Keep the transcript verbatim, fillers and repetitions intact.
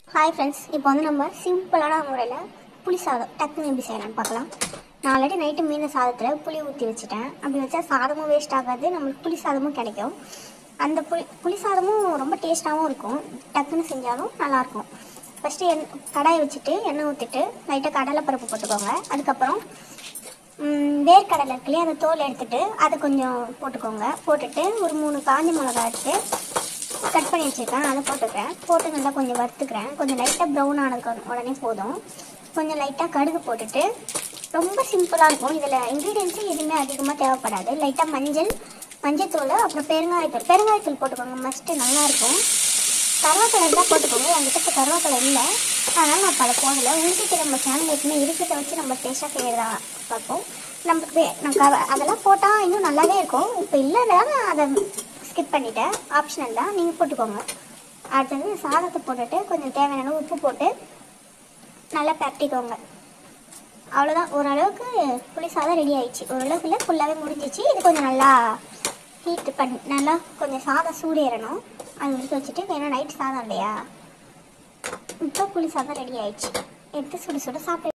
Hi friends, இப்போ வந்து நம்ம சிம்பிளான முறையில புளி சாதம் டக்குன்னு எப்படி செய்யலாம்னு பார்க்கலாம். நான் ஆல்ரெடி நைட்டு மீன் சாதத்துல புளி ஊற்றி வச்சுட்டேன். அப்படி வச்சா சாதமும் வேஸ்ட் ஆகாது, நம்மளுக்கு புளி சாதமும் கிடைக்கும். அந்த புளி புளி சாதமும் ரொம்ப டேஸ்ட்டாகவும் இருக்கும், டக்குன்னு செஞ்சாலும் நல்லாயிருக்கும். ஃபஸ்ட்டு எண் கடாயை வச்சுட்டு எண்ணெய் ஊற்றிட்டு லைட்டாக கடலைப்பருப்பு போட்டுக்கோங்க. அதுக்கப்புறம் வேர்க்கடலை இருக்குல்லையே அந்த தோல் எடுத்துகிட்டு அதை கொஞ்சம் போட்டுக்கோங்க. போட்டுட்டு ஒரு மூணு காஞ்சி மிளகா எடுத்து கட் பண்ணி வச்சுருக்கேன், அதை போட்டுக்கிறேன். போட்டு நல்லா கொஞ்சம் வறுத்துக்கிறேன். கொஞ்சம் லைட்டாக ப்ரௌன் ஆனதுக்கு உடனே போதும். கொஞ்சம் லைட்டாக கடுகு போட்டுட்டு, ரொம்ப சிம்பிளாக இருக்கும். இதில் இன்க்ரீடியன்ஸு எதுவுமே அதிகமாக தேவைப்படாது. லைட்டாக மஞ்சள் மஞ்சத்தூள் அப்புறம் பெருங்காயத்தூள் பெருங்காயத்தூள் போட்டுக்கோங்க, மஸ்ட்டு நல்லாயிருக்கும். கருவேப்பிலை தான் போட்டுக்கோங்க. என்கிட்ட இப்போ கருவேப்பிலை இல்லை, அதனால் நான் பல போடலை. உங்கள்கிட்ட நம்ம சேனல் எப்பவுமே இருக்கிறத வச்சு நம்ம டேஸ்ட்டாக செய்கிறதா பார்ப்போம். நமக்கு நான் கவ அதெல்லாம் போட்டால் இன்னும் நல்லாவே இருக்கும். இப்போ இல்லைன்னா நான் அதை ஸ்கிப் பண்ணிவிட்டேன், ஆப்ஷனல் தான், நீங்கள் போட்டுக்கோங்க. அடுத்தது சாதத்தை போட்டுட்டு கொஞ்சம் தேவையான உப்பு போட்டு நல்லா பரட்டிக்கோங்க. அவ்வளோதான், ஓரளவுக்கு புளி சாதம் ரெடி ஆயிடுச்சு. ஓரளவுக்கு இல்லை, ஃபுல்லாகவே முடிஞ்சிச்சு. இது கொஞ்சம் நல்லா ஹீட் பண்ணி நல்லா கொஞ்சம் சாதம் சூடு ஏறணும், அது எடுத்து வச்சுட்டு. ஏன்னா நைட் சாதம் இல்லையா, இப்போ புளி சாதம் ரெடி ஆயிடுச்சு. எடுத்து சுடு சுட சாப்பிட்டு